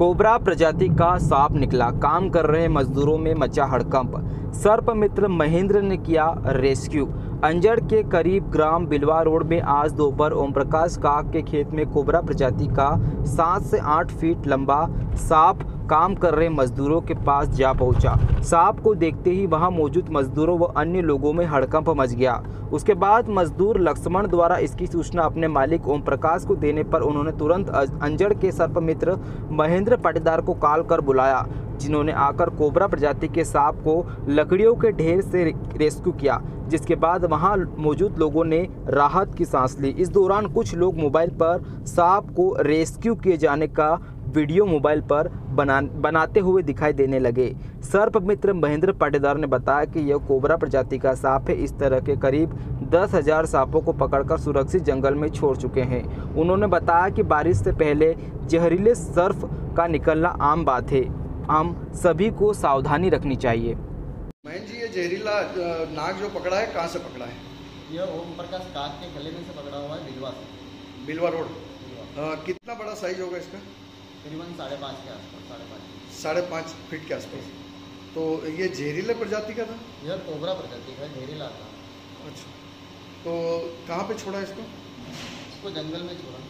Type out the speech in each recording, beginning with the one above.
Cobra प्रजाति का सांप निकला, काम कर रहे मजदूरों में मचा हड़कंप। सर्प मित्र महेंद्र ने किया रेस्क्यू। अंजड़ के करीब ग्राम बिलवा रोड में आज दोपहर ओम प्रकाश काक के खेत में कोबरा प्रजाति का 7 से 8 फीट लंबा सांप काम कर रहे मजदूरों के पास जा पहुंचा। सांप को देखते ही वहां मौजूद मजदूरों व अन्य लोगों में हड़कंप मच गया। उसके बाद मजदूर लक्ष्मण द्वारा इसकी सूचना अपने मालिक ओम प्रकाश को देने पर उन्होंने तुरंत अंजड़ के सर्प मित्र महेंद्र पाटीदार को कॉल कर बुलाया, जिन्होंने आकर कोबरा प्रजाति के सांप को लकड़ियों के ढेर से रेस्क्यू किया, जिसके बाद वहां मौजूद लोगों ने राहत की सांस ली। इस दौरान कुछ लोग मोबाइल पर सांप को रेस्क्यू किए जाने का वीडियो मोबाइल पर बनाते हुए दिखाई देने लगे। सर्प मित्र महेंद्र पाटीदार ने बताया कि यह कोबरा प्रजाति का सांप है। इस तरह के करीब 10,000 सांपों को पकड़कर सुरक्षित जंगल में छोड़ चुके हैं। उन्होंने बताया कि बारिश से पहले जहरीले सर्प का निकलना आम बात है, हम सभी को सावधानी रखनी चाहिए। महेंद्र जी, ये जहरीला नाग जो पकड़ा है कहाँ से पकड़ा है? यह ओम प्रकाश काक के गले में से पकड़ा हुआ है, बिलवा से। बिलवा रोड। कितना बड़ा साइज होगा इसका? करीबन 5.5 के आसपास। 5.5 फीट के आसपास। तो ये जहरीले प्रजाति का था? यह कोबरा प्रजाति का जहरीला था। अच्छा, तो कहाँ पे छोड़ा इसको? इसको जंगल में छोड़ा।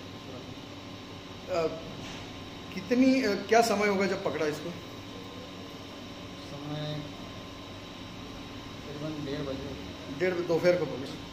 क्या समय होगा जब पकड़ा इसको? समय करीबन 1:30 बजे। 1:30 दोपहर को पकड़ा।